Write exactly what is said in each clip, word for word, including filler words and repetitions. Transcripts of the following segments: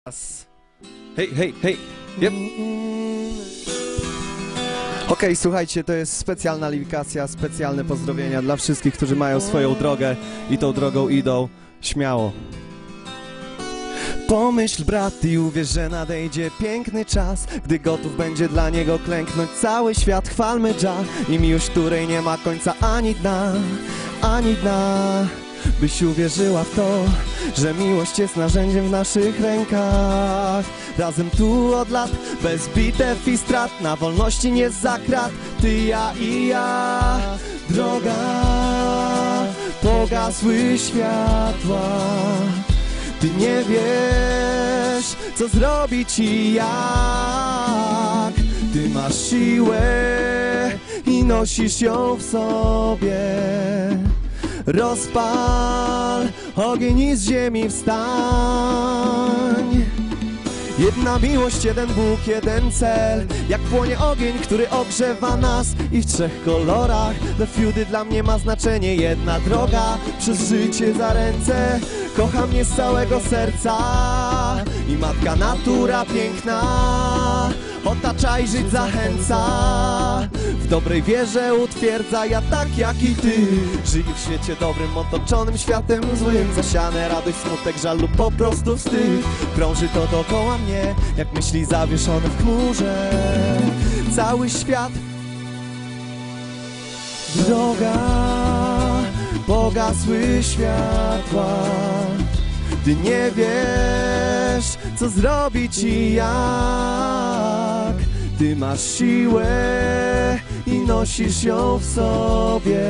Hej, hej, hej. Yep. Okej, okay, słuchajcie, to jest specjalna liwikacja, specjalne pozdrowienia dla wszystkich, którzy mają swoją drogę i tą drogą idą śmiało. Pomyśl, brat, i uwierz, że nadejdzie piękny czas, gdy gotów będzie dla niego klęknąć cały świat. Chwalmy Dża i miłość, której nie ma końca ani dna, ani dna. Byś uwierzyła w to, że miłość jest narzędziem w naszych rękach. Razem tu od lat, bez bitew i strat, na wolności nie za krat. Ty, ja i ja. Droga, pogasły światła. Ty nie wiesz, co zrobić i jak. Ty masz siłę i nosisz ją w sobie. Rozpal ogień i z ziemi wstań. Jedna miłość, jeden Bóg, jeden cel. Jak płonie ogień, który ogrzewa nas. I w trzech kolorach do fiudy dla mnie ma znaczenie. Jedna droga, przez życie za ręce. Kocha mnie z całego serca. I matka natura piękna otacza i żyć zachęca. W dobrej wierze utwierdza, ja tak jak i ty. Żyję w świecie dobrym, otoczonym światem złym. Zasiane radość, smutek, żal lub po prostu wstyd. Krąży to dookoła mnie, jak myśli zawieszone w chmurze. Cały świat. Droga, pogasły światła. Ty nie wiesz, co zrobić i jak. Ty masz siłę i nosisz ją w sobie.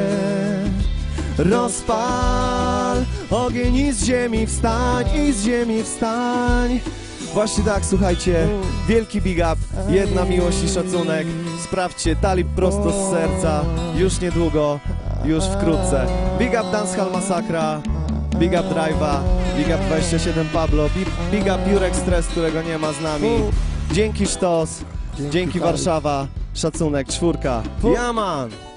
Rozpal ogień i z ziemi wstań, i z ziemi wstań. Właśnie tak, słuchajcie, wielki big up, jedna miłość i szacunek. Sprawdźcie, Talib prosto z serca, już niedługo, już wkrótce. Big up Dancehall Masakra, big up Drive'a, big up dwadzieścia siedem Pablo, big, big up Jurek Stres, którego nie ma z nami. Dzięki Sztos, dzięki Warszawa, szacunek, czwórka. Ja man!